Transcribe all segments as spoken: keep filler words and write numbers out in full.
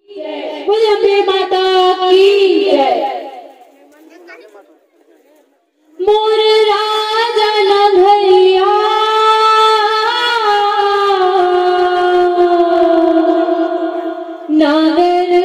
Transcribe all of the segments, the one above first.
बोले अम्बे माता की जय। मोर राजा नगरिया नागर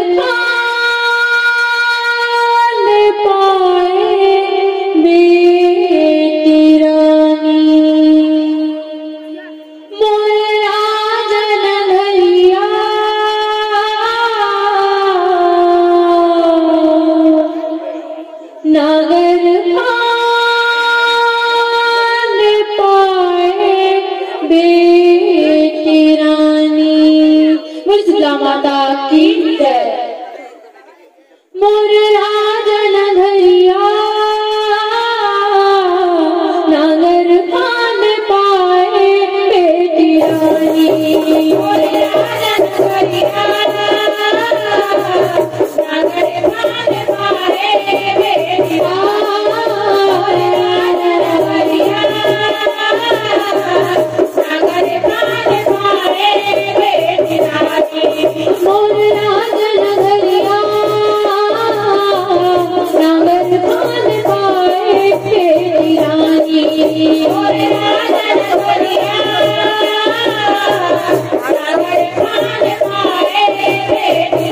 माता की जय। मोर राजा नगरिया नागर खान पाए बेटी रानी। मोर राजा नगरिया नागर खान पाए बेटी रानी। नगरिया नागर खान पाए बेटी रानी। मोर राजा नगरिया नागर खान पाए बेटी रानी। मोर राजा नगरिया नागर खान पाए बेटी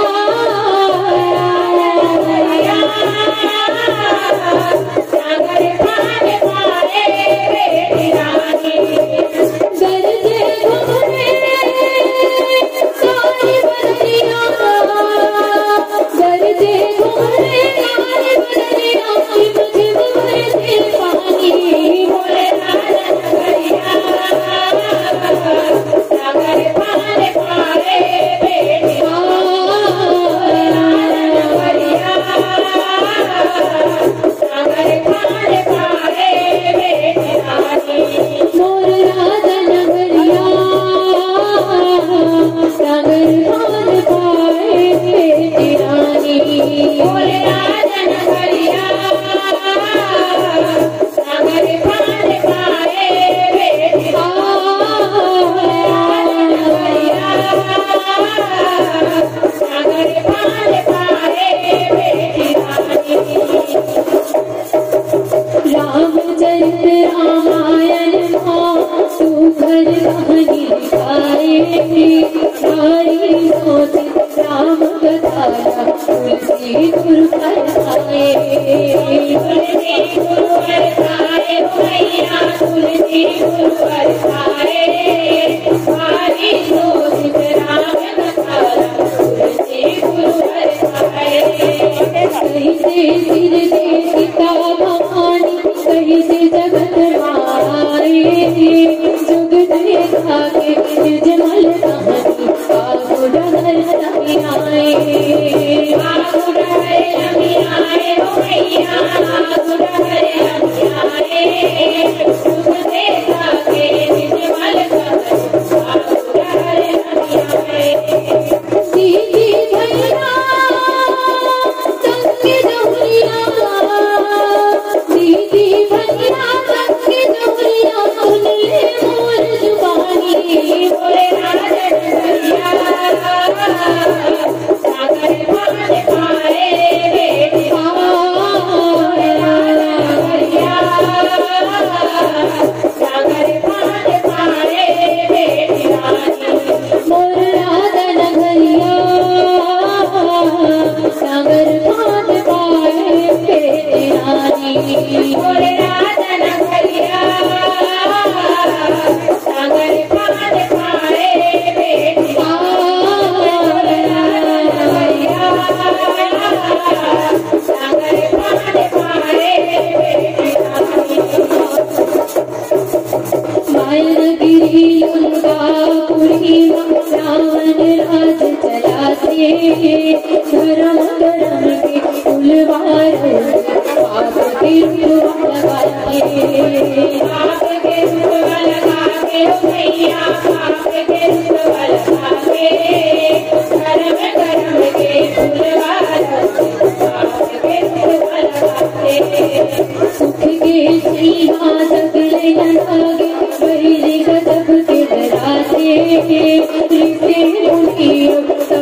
नागर खान पाए बेटी रानी। गरजे घूमे सारी बदरिया, गरजे घूमे सारी बदरिया, मुझे बरसे पानी। मोर राजा नगरिया नागर खान पाए बेटी नगरिया नागर खान पाए बेटी रानी। मोर राजा नगरिया नागर खान पाए बेटी रानी। मोर राजा नगरिया नागर खान पाए बेटी नगरिया नागर खान पाए बेटी रानी। रामचरित रामायण तू घर कहानी लिखाएगी। सारी रोज राम कथा तुलसी गुरु पर आए। तुलसी गुरु पर आए भैया, तुलसी गुरु पर आए। सारी रोज राम कथा तुलसी गुरु पर आए। कहीं से सिर दे सीता भवानी, कहीं से जगत माए। जुग देखा के निर्जमल कहानी बाबू डहर नमी आए। बाबू डहर नमी आए भैया, बाबू डहर नमी आए। जुग देखा के निर्जमल कहानी बाबू डहर नमी आए। दीदी भैया संग जोड़िया, दीदी भैया संग जोड़िया, सुन ले मोर जुबानी। मोर राजा नगरिया नागर खान पाए बेटी नगरिया नागर खान पाए बेटी रानी। मोर राजा नगरिया नागर खान पाए बेटी रानी। मोर राजा नगरिया नागर खान पाए बेटी नगरिया नागर खान पाए बेटी रानी। मायनगिरी लंकापुरी रावण राज चलाते। धर्म धर्म के फुलवार पाप के रुपवा लगाते। पाप के रुपवा लगाते भैया, पाप के रुपवा लगाते। धर्म धर्म के फुलवार पाप के रुपवा लगाते। सुख के सीमा सगले लागे, बहिरे गजब के डराते। रिश्ते मुनियों सब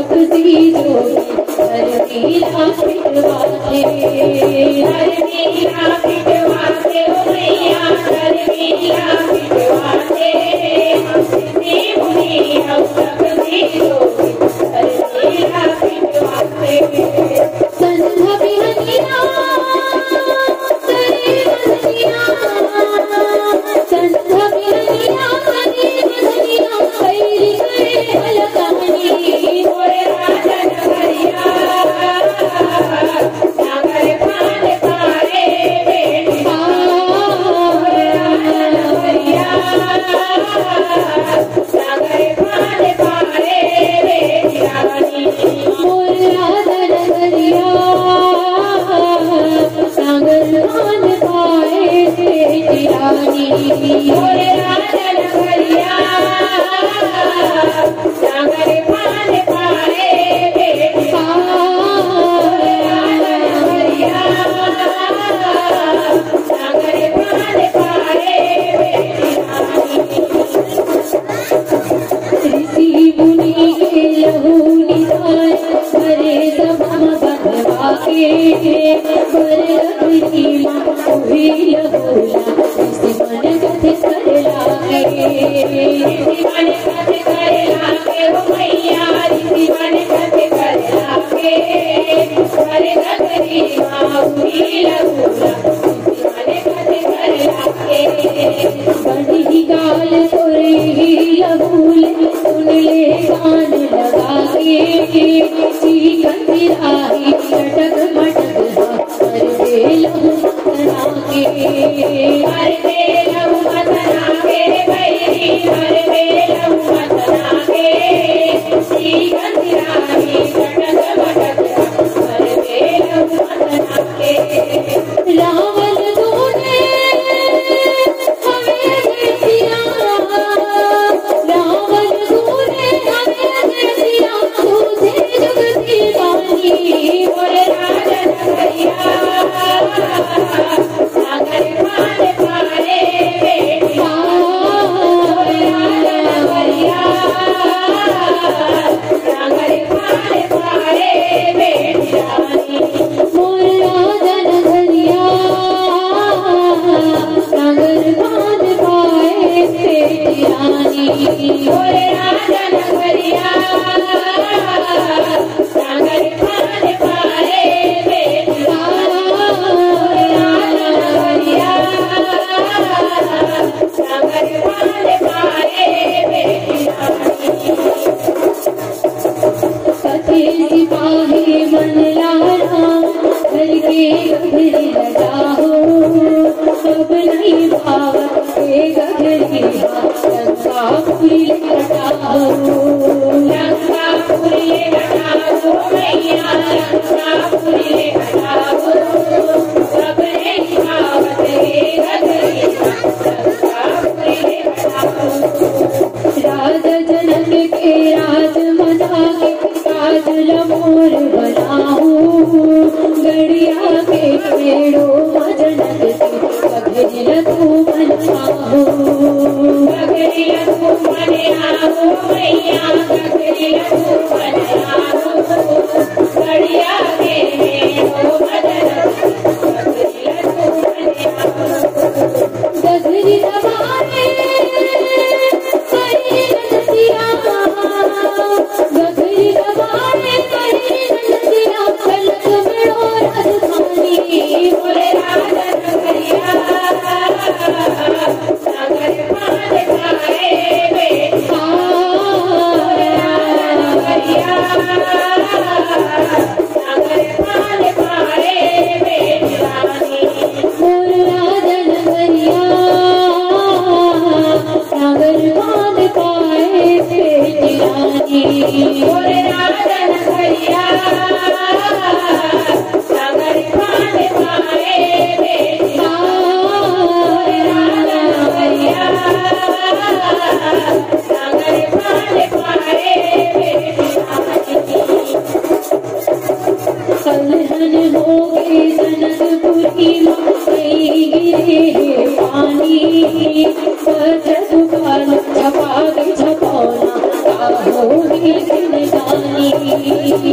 छपाना छपौना का हो गई जिंदगानी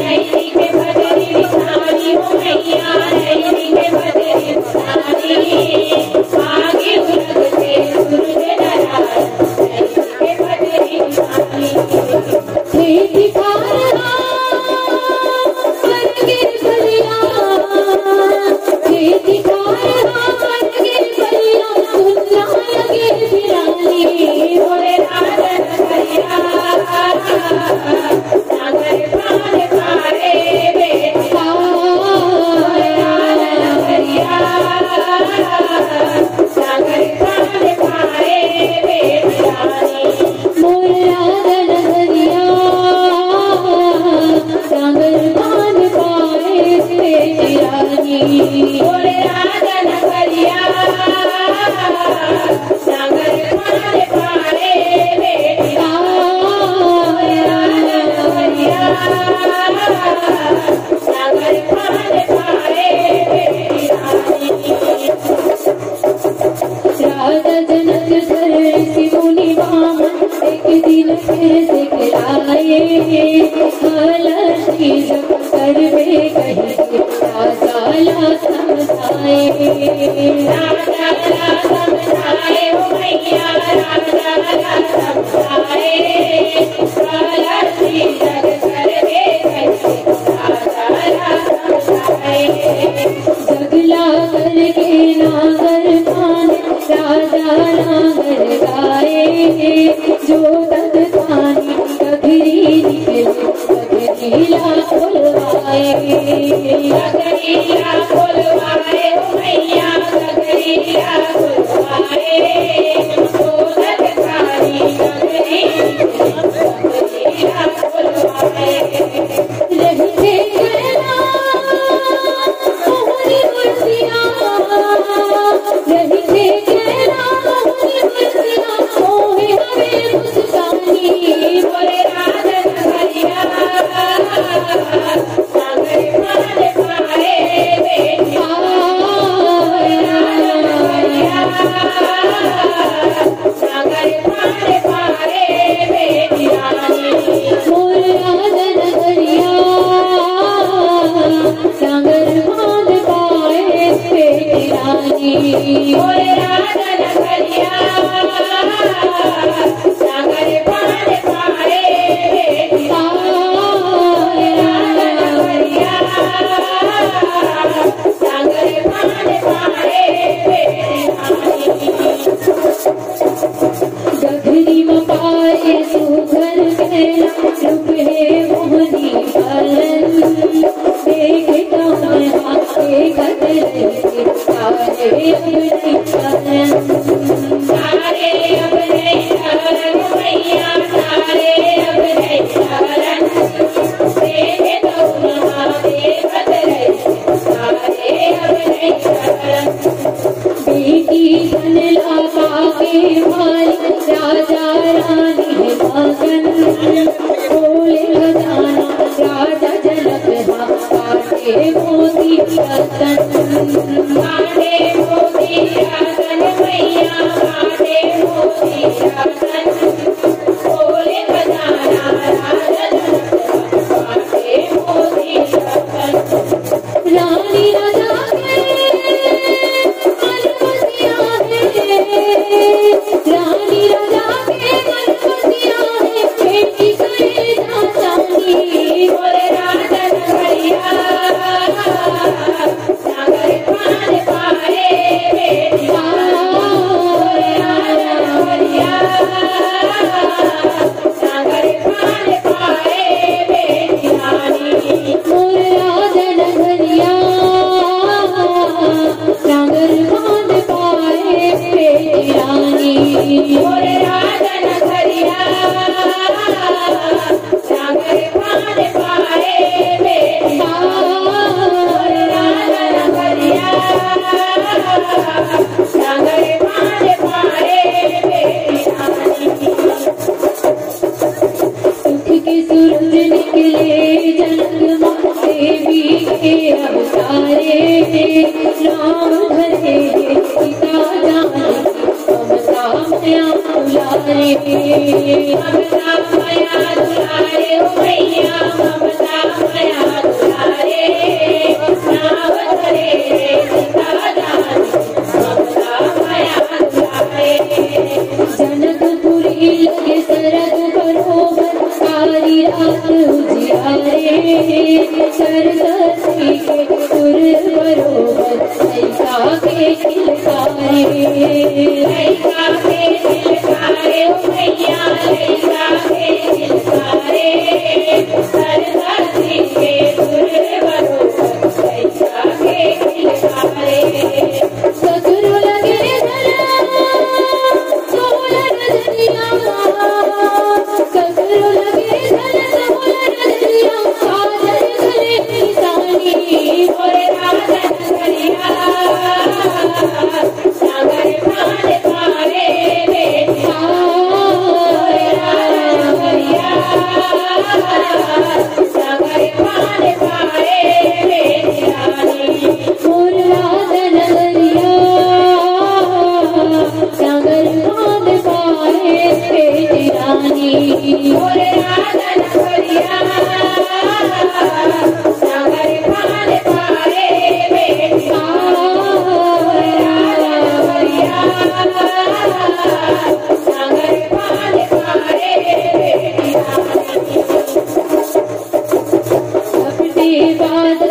नैनी के बदरी बिछानी हो मैया नैनी के बदरी बिछानी आगे उलगते सूरज नारायण नैनी के बदरी बिछानी हे दिखारा करके बलिया हे दिखारा करके बलिया सुनना लगे बिरानी होए राजन करिया सागर पार पारे बेटा होए राजन करिया सागर पार पारे बेटानी मोर राजन करिया सागर पार पारे बेटानी मोर राजन करिया सागर पार पारे बेटा होए राजन करिया सागर पार पारे बेटानी राजा जनक धर ऋषि मुनि वामन एक दिन कैसे गिराए कलशी जब कर में कही राजा ला समझाए राजा ला समझाए ओ मैया राजा ला समझाए कलशी जब कर में कही राजा ला समझाए जगला करके नागर खाने राजा नागर गाए जो तक खानी कगरी निकले कगरीला खुलवाए कगरीला खुलवाए ओ मैया कगरीला खुलवाए जो तक खानी कगरी निकले कगरीला खुलवाए रहते गया मोहरी मुर्तिया रहते गया मोहरी मुर्तिया मोहे हमें मुस्कानी बोले राजन करिया सागर पार पारे बेटा होए राजन करिया सागर पार पारे बेटानी मोर राजन करिया सागर पार पाए बेटानी मोर राजन करिया सागर पार पारे बेटा होए राजन करिया सागर पार पारे बेटानी गगरी मपाए सुघर कहला रूप है मोहनी बलन देखता मैं आके कदर सारे अपने चलन सारे अपने चलन मैया सारे अपने चलन देखता महादेव कदर सारे अपने चलन बेटी धन लागा के मालिक राजा रानी मगन बोले खजाना राजा जनक काटे मोती रतन काटे मोती रतन मैया काटे मोती रतन बोले खजाना राजा जनक काटे मोती रतन रानी राजा के मनपसिया है रानी राजा के मनपसिया है बेटी करे जानी बोले राजन करिया सागर पार पारे बेटा होए राजन करिया सागर पार पारे बेटानी मोर राजन करिया सागर पार पाए बेटानी मोर राजन करिया सागर पार पाए बेटा होए राजन करिया सागर पार पाए बेटानी सुख के सूरज निकले जन्म देवी के अवतारे राम धरे सीता जाने ममता माया दुलारे ममता माया दुलारे ओ मैया ममता माया रात उजियारे सरस्वती के सुर बरोबर लैका के किलकारे लैका के किलकारे ओ भैया लैका के किलकारे सरस्वती के सुर बरोबर लैका के किलकारे ससुर लगे धरा सोहला नजरिया ससुर लगे धरा सोहला नजरिया काजल गले निशानी मोरे राजन करिया सागर भान पावे बेटिया मोरे राजन करिया सागर भान पावे बेटिया मोर राजन करिया सागर भान पावे बेटिया मोरे राजन करिया सागर भान पावे बेटिया मोरे राजन करिया सागर भान पावे बेटिया अपनी बात